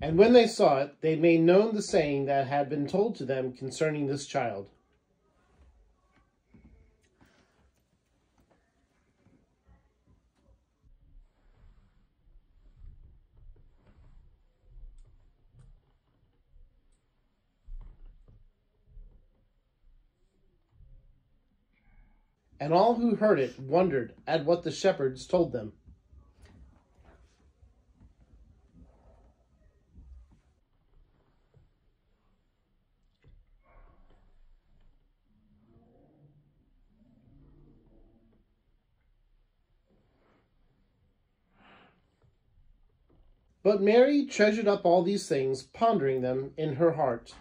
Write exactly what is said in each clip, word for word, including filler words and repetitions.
And when they saw it, they made known the saying that had been told to them concerning this child. And all who heard it wondered at what the shepherds told them. But Mary treasured up all these things, pondering them in her heart.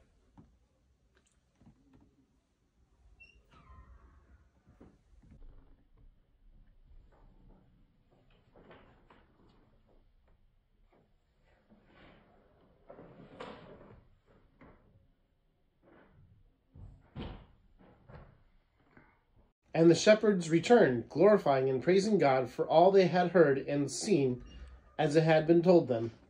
And the shepherds returned, glorifying and praising God for all they had heard and seen, as it had been told them.